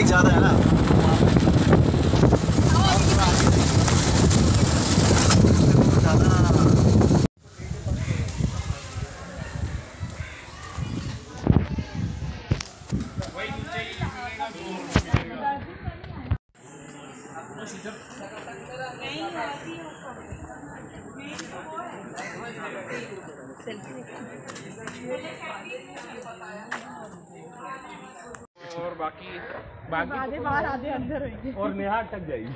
ज़्यादा है ना। और बाकी आधे बाहर आधे अंदर होंगे और नेहा अटक जाएगी।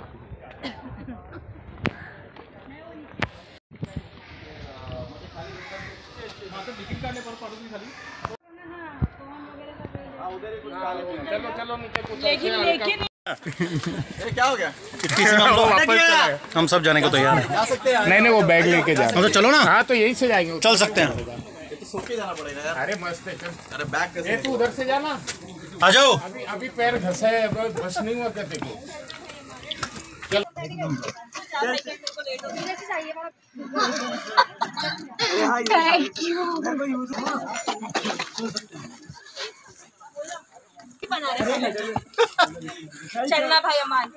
चलो लेकिन क्या हो गया? हम सब जाने को तैयार हैं। जा सकते हैं? नहीं वो बैग लेके जा। तो चलो ना। हाँ तो यहीं से जाएंगे। चल सकते हैं। तो सो के जाना पड़ेगा यार। अरे मस्त है चल। अरे बैग कैसे? तू उधर से जाना। आ जाओ। अभी पैर घसा है, बस नहीं हुआ क्या देखो। चल चलना भाई अमान।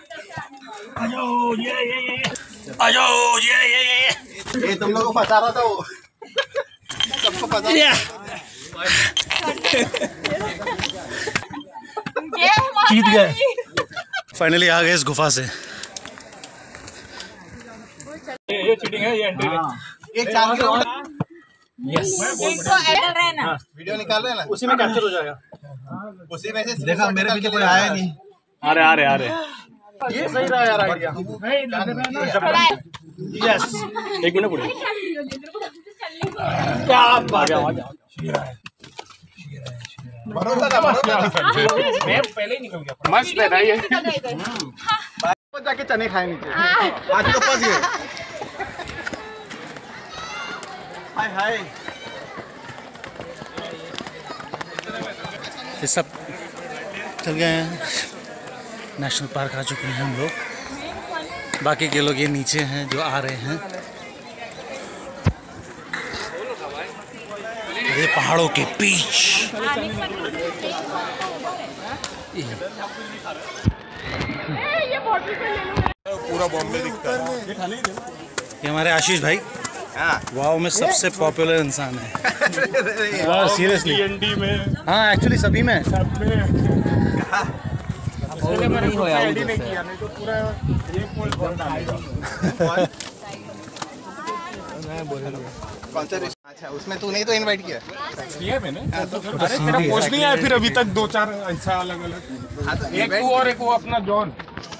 आ जाओ ये तुम लोगों को फंसा रहा था वो। सबको फंसा। जीत गए। फाइनली आ गए इस गुफा से। ये चीटिंग है, ये एंट्री। एक चांद का यस। वीडियो निकाल रहे हैं ना, उसी में कैप्चर हो जाएगा। उसी में से देखा मेरे पीछे कोई आया नहीं। आ रहे ये सही रहा यार आइडिया। यस। एक मिनट पूरे। क्या बात है। मैं पहले ही निकल गया। मस्त है ना ये। जाके चने खाए नीचे। आज तो फंस गए। हाय हाय। ये सब चल गए हैं। नेशनल पार्क आ चुके हैं हम लोग। बाकी के लोग ये नीचे हैं जो आ रहे हैं। ये पहाड़ों के बीच। पूरा बॉम्बे दिखता है। ये हमारे आशीष भाई वाओ में सबसे पॉपुलर इंसान है। सीरियसली एनडी में। हाँ एक्चुअली सभी में। नहीं होया नहीं किया, नहीं तो पूरा एक पोल बंद आएगा। कौन सा? अच्छा उसमें तू नहीं तो इनवाइट किया? किया मैंने। अरे तेरा पोस्ट नहीं आया फिर अभी तक 2-4 ऐसा अलग अलग। एक तू और एक वो अपना जॉन।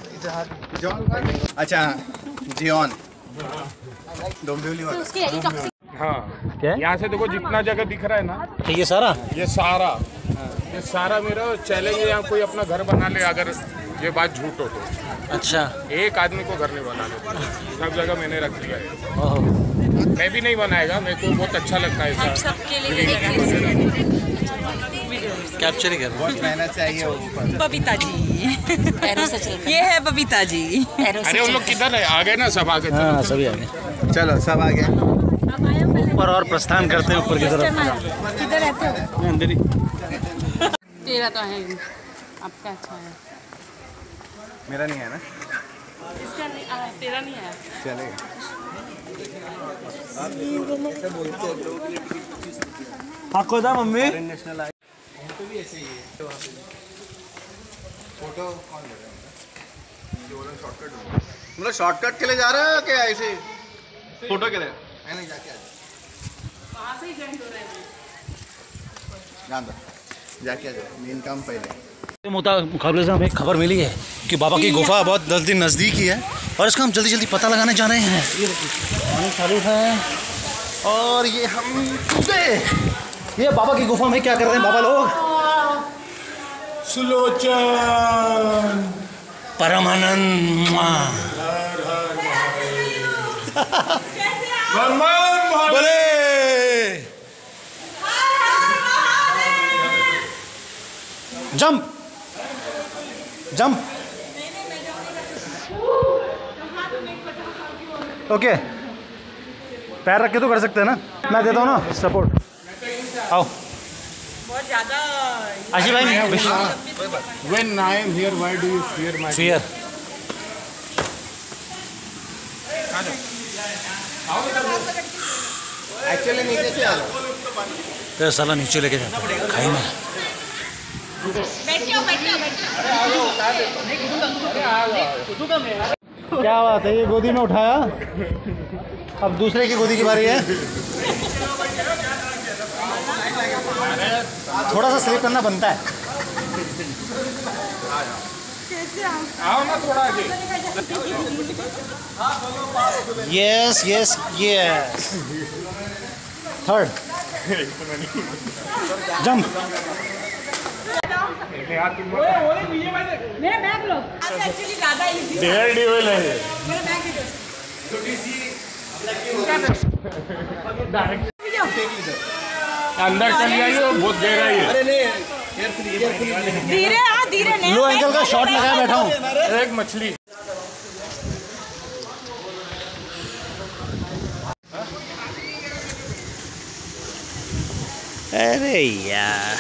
अच्छा जियोन डोंबिवली वाला। हाँ क्या? यहाँ से देखो जितना जगह दिख रहा है ना, ये सारा ये सारा मेरा चैलेंज है। यहाँ कोई अपना घर बना ले, अगर ये बात झूठ हो तो। अच्छा। एक आदमी को घर नहीं बनाने, सब जगह मैंने रख लिया है। ओह। मैं भी नहीं बनाएगा, मेरे को बहुत अच्छा लगता है ऐसा। सबके लिए कैप्चर ही कर। बहुत मेहनत चाहिए ऊपर। बबीता जी। ये है बबीता जी। अरे उन लोग किधर है? आ गए ना सब, आ गए। हाँ सभी आ गए। चलो सब आ गए। ऊपर और प्रस्थान करते हैं ऊपर की तरफ। किधर रहते हो? अंदर ही। तेरा तो है, आपका अच्छा है। मेरा नहीं है ना? इसका नहीं, तेरा नहीं है। चलेगा। आपको था मम्मी। फोटो कौन ले रहा है? मतलब शॉर्टकट के लिए जा रहे हो क्या ऐसे फोटो के लिए? नहीं जाके वहाँ से ही जॉइन हो रहे हैं। जान दो, जाके आ जाओ, मेन काम पहले। मुकाबले से हमें एक खबर मिली है कि बाबा की गुफा बहुत 10 दिन नज़दीक ही है और इसका हम जल्दी जल्दी पता लगाने जा रहे हैं। ये पानी चालू है और ये हम ये बाबा की गुफा में क्या कर रहे हैं बाबा लोग? सुलोचन परमानंद बोले जंप जंप। ओके पैर रख के तो कर सकते हैं ना, मैं देता हूँ ना सपोर्ट। आओ बहुत ज्यादा आशी भाई When I am here, why do you fear my? Fear actually नीचे से आ जाओ। तो साला नीचे लेके जाता है खाई में। क्या बात है, ये गोदी में उठाया, अब दूसरे की गोदी की बारी है। थोड़ा सा स्लिप करना बनता है। आओ ना थोड़ा आगे। Yes yes yes. Third jump. मेरा बैग लो। एक्चुअली ज्यादा इजी है। डेयर ड्यूल है। मेरा बैग दे दो। अंदर चल जाइए, बहुत गहरा है। अरे नहीं, धीरे हाँ धीरे नहीं। लो एंगल का शॉट लगाया बैठा हूँ। एक मछली। अरे यार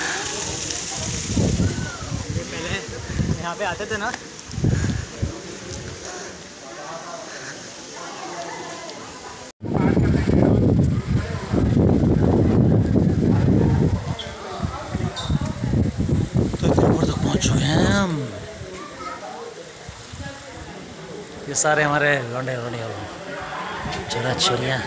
पहले यहाँ पे आते थे ना, तो इतने ऊपर तक पहुँच चुके हैं हम। ये सारे हमारे लौंडे लौंडिया चला चलिया।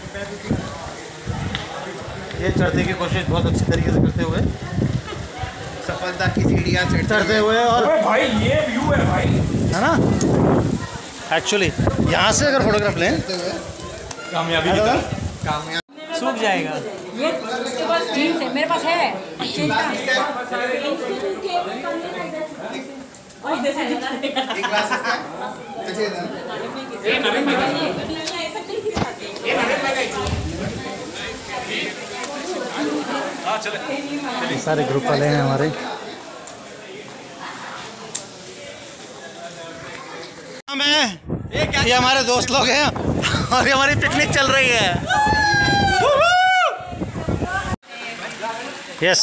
ये चढ़ने की कोशिश बहुत अच्छी तरीके से करते हुए, सफलता की सीढ़ियाँ चढ़ते हुए, और भाई ये व्यू है भाई। है ना, एक्चुअली यहाँ से अगर फोटोग्राफ लें कामयाबी की तरफ। सूख जाएगा। ये इसके पास जीन्स है, मेरे पास है। चेंज का। और इधर से ये सारे ग्रुप वाले हैं हमारे। ये हमारे दोस्त लोग हैं और ये हमारी पिकनिक चल रही है। Yes,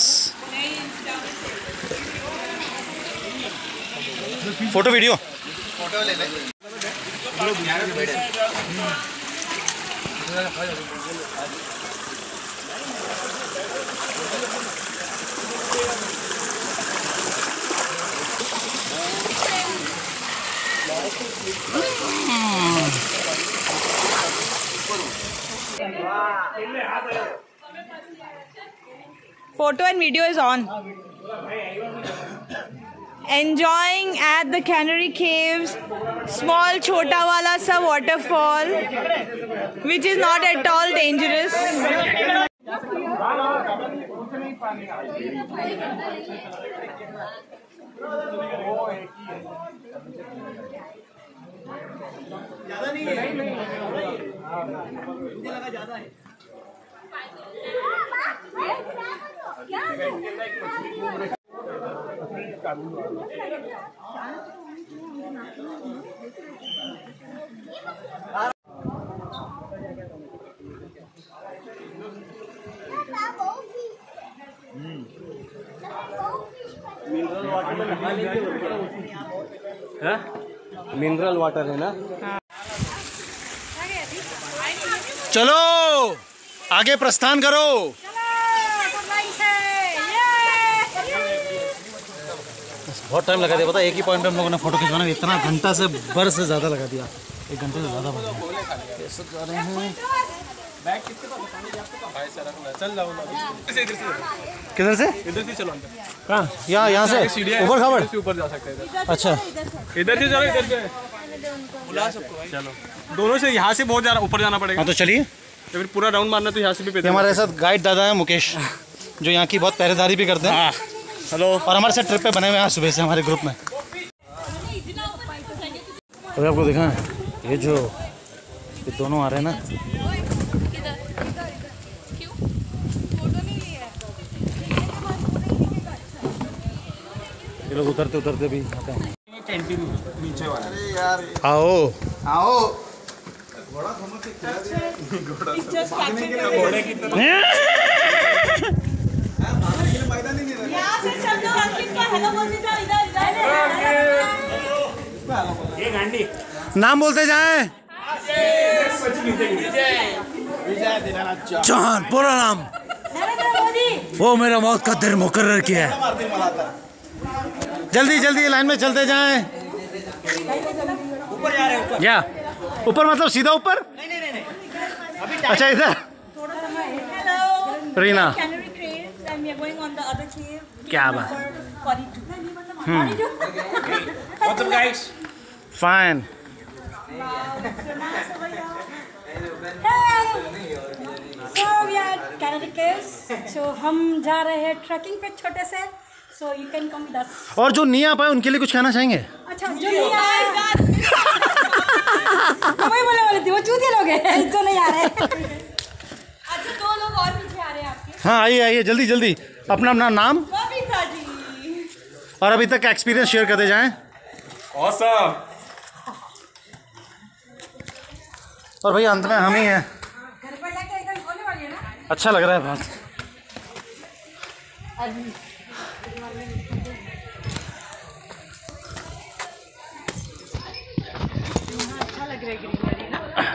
photo video. फोटो ले ले। Photo and video is on. Enjoying at the Canary Caves, small chota wala sa waterfall, which is not at all dangerous. Mineral water है ना। चलो आगे प्रस्थान करो। बहुत टाइम लगा दिया पता, एक ही पॉइंट पे हम लोगों ने फोटो खिंचवाना, इतना घंटा से बर से ज़्यादा लगा दिया, 1 घंटे से ज़्यादा बन गया। ये सब जा रहे हैं किधर से? इधर से चलो अंदर। कहाँ? यहाँ से ऊपर खबर ऊपर जा सकते हैं। अच्छा इधर से चलो, इधर से बुला सबको। चलो दोनों से, यहाँ से बहुत ज़्यादा ऊपर जाना पड़ेगा। हाँ तो चलिए, तो फिर पूरा राउंड मारना तो यहाँ से भी ये हमारे साथ गाइड दादा है मुकेश, जो यहाँ की बहुत पहरेदारी भी करते हैं। हेलो। और हमारे साथ ट्रिप पे बने हुए हैं सुबह से हमारे ग्रुप में। अभी आपको दिखा है ये जो ये दोनों आ रहे हैं ना, ये लोग उतरते उतरते भी आते हैं। कैंटीन नीचे वाला। अरे यार आओ आओ। घोड़े की तरह। नाम बोलते जाएं। चांद पूरा नाम। वो मेरा मौत का दिन मुकर्रर किया है। जल्दी जल्दी लाइन में चलते जाएं। ऊपर जा रहे हैं ऊपर। या ऊपर मतलब सीधा ऊपर? अच्छा इधर। रीना क्या बात। What's up, guys? Fine. So we are Canary Caves. So हम जा रहे हैं ट्रैकिंग पे छोटे से. So you can come with us. और जो नहीं आ पाए उनके लिए कुछ कहना चाहेंगे? अच्छा जो नहीं आए वही बोले वाले थे वो चूतिए लोग हैं जो नहीं आ रहे. अच्छा 2 लोग और पीछे आ रहे हैं आपके. हाँ आइए आइए जल्दी जल्दी अपना अपना नाम बबीता जी और अभी तक का एक्सपीरियंस शेयर करते जाएं. Awesome. और भैया अंत में हम ही हैं. घर पर जाके एकदम खोलने वाली है ना. अच्छा लग रहा है बहुत. अच्छा लग रहा है ग्रीनरी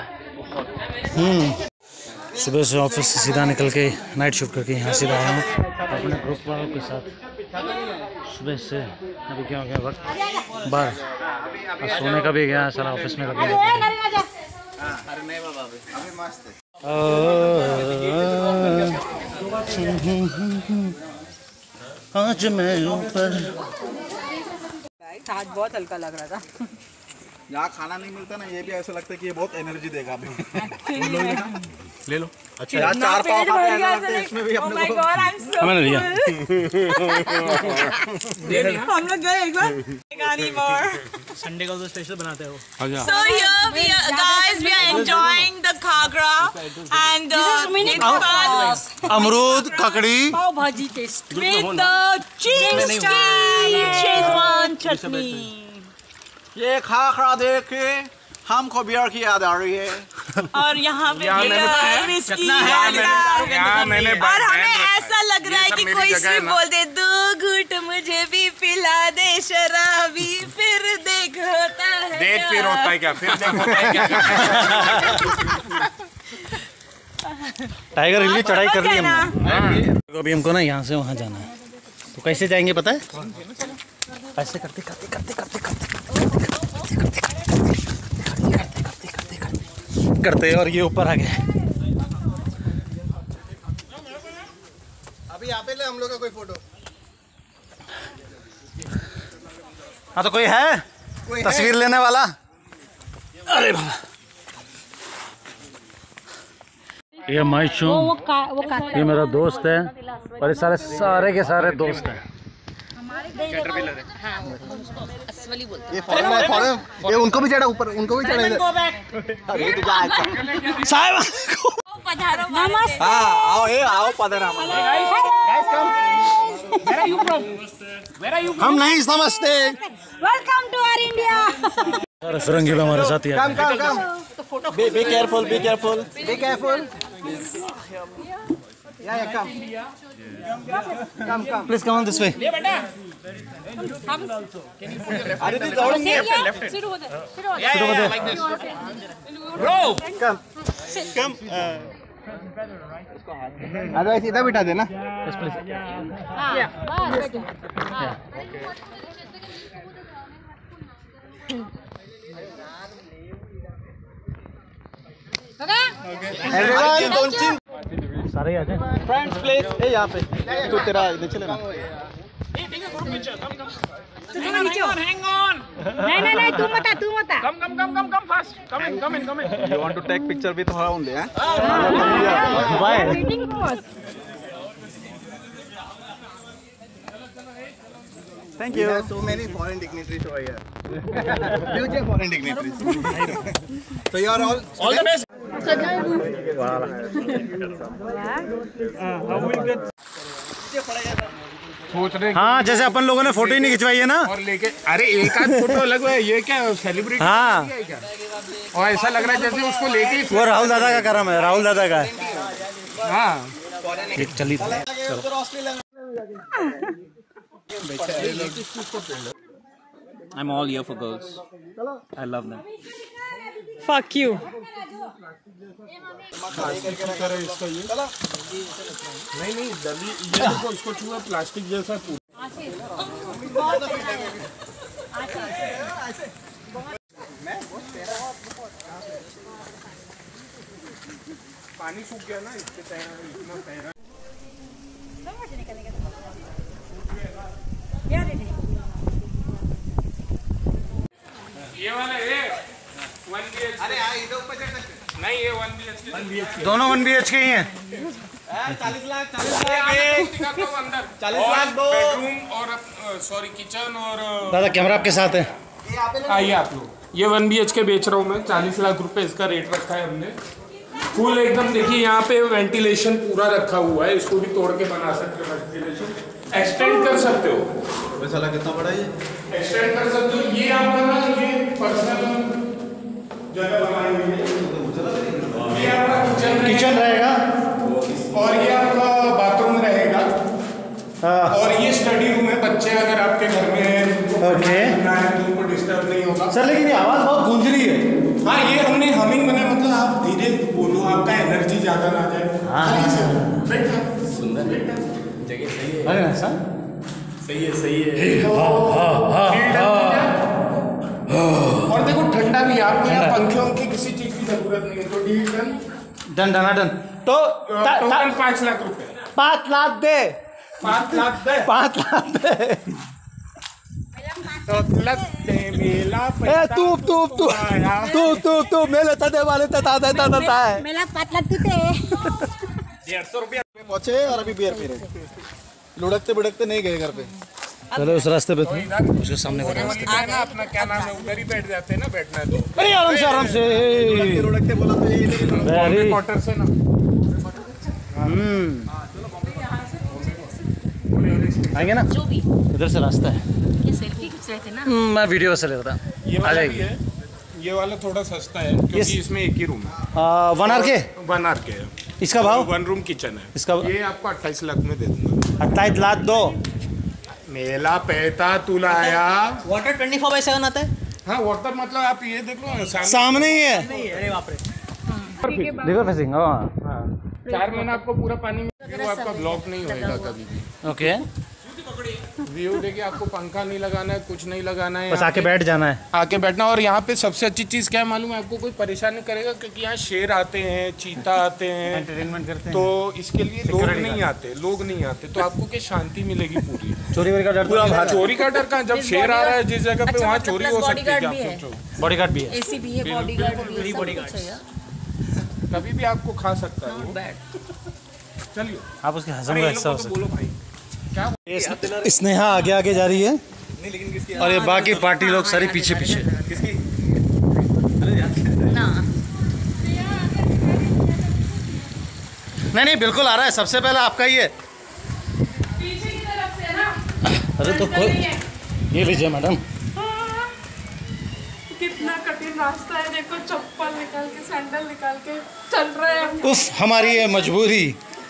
ना. सुबह से ऑफिस से सीधा निकल के नाइट शिफ्ट करके यहाँ सीधा आया हूँ अपने ग्रुप वालों के साथ. सुबह से अभी क्या हो गया वक्त 12 और सोने का भी गया सारा ऑफिस में लग गया. आज मैं ऊपर. आज बहुत हल्का लग रहा था. यहाँ खाना नहीं मिलता ना ये भी ऐसा लगता है कि ये बहुत एनर्जी देगा अभी. ले लो. अच्छा यार 4 पाव खाते हैं ऐसा लगता है इसमें भी अपने को. मैंने लिया. हम लोग गए एक बार. संडे को तो स्पेशल बनाते हो. So here we are, guys, we are enjoying the Khagra and अमरूद ककड़ी pav bhaji taste with the cheese style Szechuan chutney. ये खाखरा देख के हमको बियर की याद आ रही है. और यहाँ पे whiskey मैंने और हमें ऐसा लग रहा है कि कोई सिर्फ बोल दे 2 घूंट मुझे भी पिला दे शराबी फिर देख होता है देख फिर होता है क्या फिर देख होता है क्या. टाइगर हिल की चढ़ाई कर ली हमने. अभी हमको ना यहाँ से वहाँ जाना है. तो कैसे जाएंगे पता है? ऐसे करते करते करते करते करते करते और ये ऊपर आ गए. अभी यहाँ पे ले हम लोग का कोई फोटो. हाँ तो कोई है तस्वीर लेने वाला? अरे बाबा ये माइचू ये मेरा दोस्त है और ये सारे के सारे दोस्त हैं. ये फॉरेन ये उनको भी चढ़ा ऊपर उनको भी चढ़ा इधर. अरे तो जा साहब हाँ आओ ये आओ पधरा. हम नहीं समझते. Welcome to our India. अरे फिरंगी भी हमारे साथ ही आ गए. Come be careful be careful be careful. Yeah, come. Please come on this way. Aditi, join me. Sit over there. Yeah, like this. Bro. Come. Otherwise, इधर बिठा देना. Yes, please. Everyone, don't think. सारे आ जाए. Friends, place. ए यहाँ पे. तू तेरा इधर चले ना. Hang on. नहीं तू मत आ. Come fast. Come in. You want to take picture with her only, huh? Why? Waiting for us. Thank you. There are so many foreign dignitaries over here. Future foreign dignitaries. So you are all the best. सोच रहे हाँ जैसे अपन लोगों ने photo ही नहीं खिंचवाई है ना. और लेके अरे एक आध फोटो अलग है ये क्या सेलिब्रिटी हाँ है क्या. और ऐसा लग रहा है जैसे उसको लेके वो राहुल दादा का करम है. राहुल दादा का है. हाँ एक चली I'm all here for girls. I love them. Fuck you. नहीं दली ये देखो इसको छुआ प्लास्टिक जैसा पानी सूख गया ना इसके इतना तैरा ये वाला है 1 BHK। अरे इधर ऊपर चढ़ सकते नहीं ये 1 BHK दोनों 1 BHK ही हैं। 40 लाख अंदर 40 लाख दो बेडरूम और सॉरी किचन और दादा कैमरा आपके साथ है। आइए आप लोग ये 1 BHK बेच रहा हूँ मैं 40 लाख रुपए इसका रेट रखा है हमने फुल एकदम देखिए यहाँ पे वेंटिलेशन पूरा रखा हुआ है इसको भी तोड़ के बना सकते हो वेंटिलेशन एक्सटेंड कर सकते हो पैसा लगा कितना बड़ा ये एक्सटेंड कर सकते हो ये आपका ना ये पर्सनल जगह बनाई हुई है ये आपका किचन रहेगा और ये आपका बाथरूम रहेगा हाँ। और ये स्टडी रूम है बच्चे अगर आपके घर में ओके ना है तो उनको डिस्टर्ब नहीं होगा सर लेकिन ये आवाज़ बहुत गूंज रही है। हाँ ये हमने हमिंग बनाया मतलब आप धीरे बोलो आपका एनर्जी ज्यादा ना जाए सुंदर जगह सही है। अरे ना सर सही है और देखो ठंडा भी आपको यहाँ पंखों की किसी चीज की जरूरत नहीं है तो डील डन डन तो टोटल 5 लाख रुपए 5 लाख दे 5 लाख दे 5 लाख दे मेला तू मेले तदे वाले तता है मेला 5 लाख देते 150 रुपया पहुंचे और अभी बियर पी रहे लुढ़कते बिड़कते नहीं गए घर पे चलो उस रास्ते पे थे उसके सामने का रास्ता अपना क्या नाम है उधर ही बैठ जाते हैं ना बैठना है तो अरे आराम से लुढ़कते बोला तो यही वेरी क्वार्टर से ना आएंगे ना इधर से रास्ता है मैं वीडियो से ले रहा था ये आ वाला जाएगी भी है ये वाला थोड़ा सस्ता है क्योंकि इसमें एक ही रूम है 1 आर के 1 आर के है इसका भाव 1 रूम किचन है इसका ये आपको 28 लाख में दे दूंगा 28 लाख दो मेला पैता तुलाया वाटर 24/7 आता है। हाँ वाटर मतलब आप ये देख लो सामने ही है अरे बाप रे। रिवर फेसिंग 4 महीना आपको पूरा पानी में आपका ब्लॉक नहीं होएगा कभी भी ओके व्यू देखिए आपको पंखा नहीं लगाना है कुछ नहीं लगाना है बस आके बैठ जाना है आके बैठना और यहाँ पे सबसे अच्छी चीज क्या है मालूम है आपको कोई परेशान नहीं करेगा क्योंकि यहाँ शेर आते हैं चीता आते हैं एंटरटेनमेंट करते हैं तो इसके लिए लोग नहीं आते तो आपको क्या शांति मिलेगी पूरी चोरी वोरी का डर चोरी का डर कहाँ जब शेर आ रहा है जिस जगह पे वहाँ चोरी हो सकती है आप सोचो बॉडीगार्ड भी है एसी भी है बॉडीगार्ड भी है कभी भी आपको खा सकता है वो चलिए आप उसके हजम अरे का ये हिस्सा हो लोग को तो सकते बोलो भाई क्या स्नेहा आगे आगे जा रही है नहीं लेकिन किसकी और ये बाकी पार्टी लोग सारी पीछे पीछे किसकी नहीं बिल्कुल आ रहा है सबसे पहले आपका ही है अरे तो कोई ये लीजिए मैडम कितना कठिन रास्ता है देखो चप्पल निकाल के सैंडल निकाल के चल रहे हैं उफ हमारी ये मजबूरी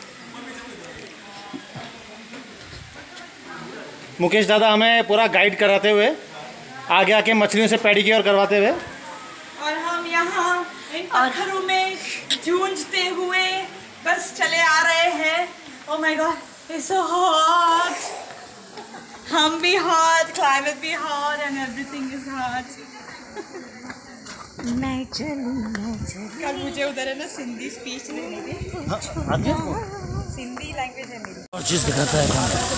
मुकेश दादा हमें पूरा गाइड कराते हुए आगे आके मछलियों से पेडिक्योर करवाते हुए और हम यहाँ इन पत्थरों में जूझते हुए बस चले आ रहे हैं oh my god it's so hot हम भी हॉट क्लाइमेट भी hot and everything is hot कल मुझे उधर है ना सिंधी स्पीच लेनी थी सिंधी लैंग्वेज है मेरी और चीज़ दिखाता है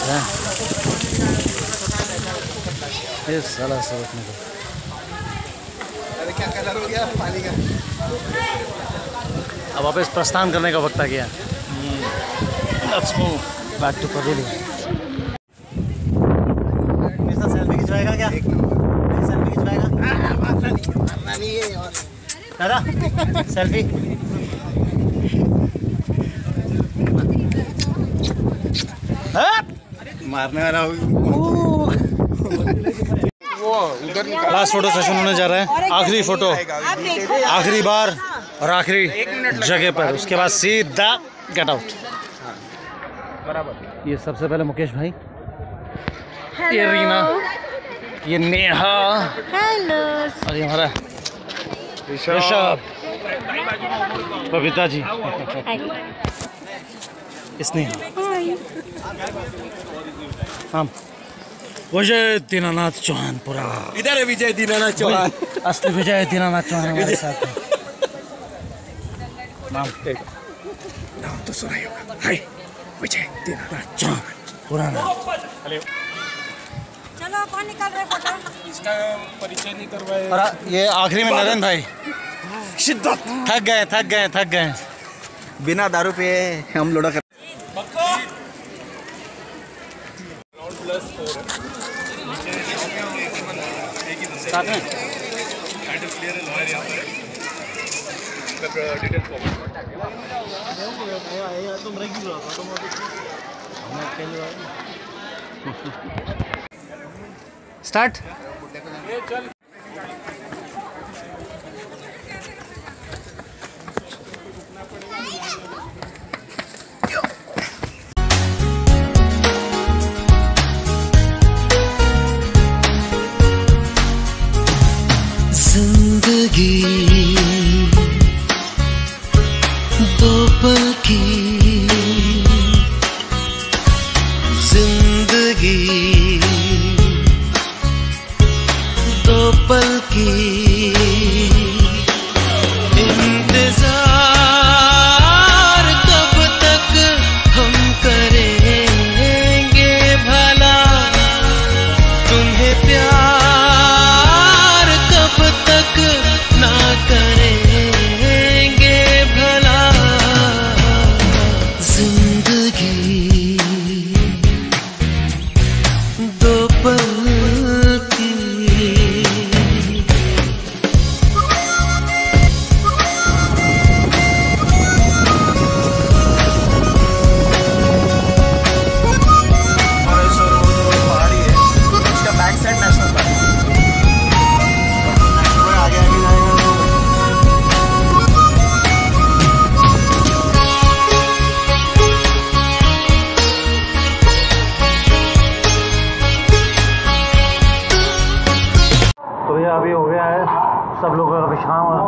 ये साला सब अपने को अरे क्या कलर हो गया पानी का अब वापस प्रस्थान करने का वक्त आ गया let's move back to pavilion मेरा सेल्फी खिंचवाएगा क्या एक नंबर सेल्फी खिंचवाएगा मारना नहीं है और दादा सेल्फी मारने वाला वो उधर लास्ट फोटो सेशन होने जा रहा है आखिरी फोटो आखिरी बार और आखिरी जगह पर उसके बाद सीधा गेट आउट बराबर ये सबसे पहले मुकेश भाई ये रीना, ये नेहा, हेलो, और ये हमारा ऋषभ, बबीता जी, स्नेहा, हम विजय दीनानाथ चौहान पुराना। इधर है विजय दीनानाथ चौहान, असली विजय दीनानाथ चौहान हमारे साथ हैं। नाम तो सुना ही होगा, हाय विजय दीनानाथ चौहान पुराना। चलो कौन निकाल रहे फोटो? इसका परिचय नहीं करवाए। और ये आखिरी में नरेंद्र भाई शिद्दत थक गए। बिना दारू पे हम लोड़ा कर साथ में स्टार्ट। जिंदगी दो पल की, जिंदगी दो पल की, इंतजार कब तक हम करेंगे भला, तुम्हें प्यार कब तक ना करेंगे भला। जिंदगी दो पल की। पहाड़ी है, उसका बैक साइड नेशनल पार्क आगे जाएगा। तो ये अभी हो गया है, सब लोग अभी शाम